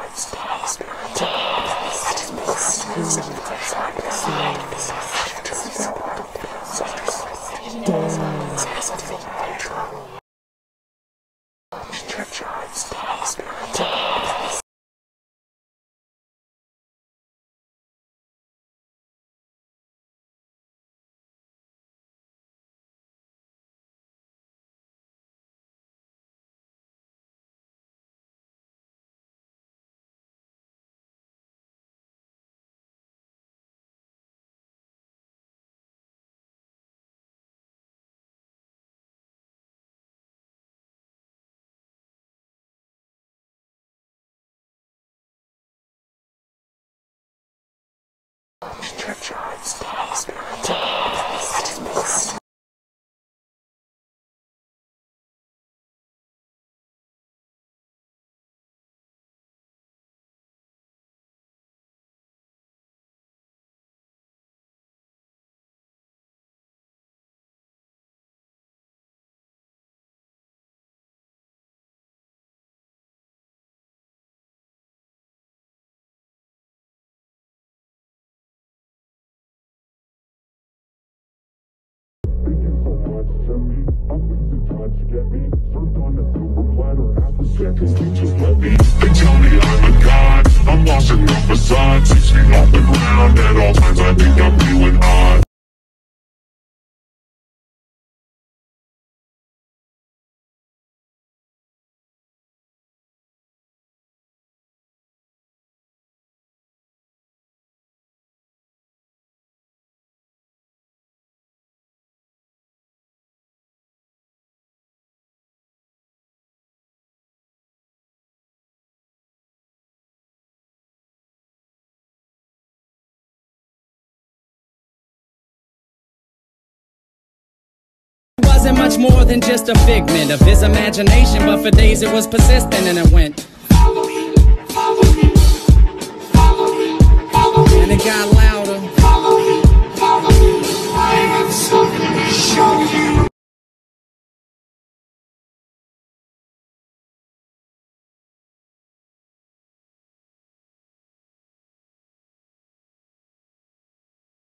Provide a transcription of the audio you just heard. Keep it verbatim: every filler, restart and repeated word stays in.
Seconds need to let me. They tell me I'm a god. I'm lost in the facade. Six feet off the ground. At all times I think I'm feeling odd. Wasn't much more than just a figment of his imagination, but for days it was persistent and it went. Follow me, follow me, follow me, follow me. And it got louder. Follow me, follow me. I have something to show you.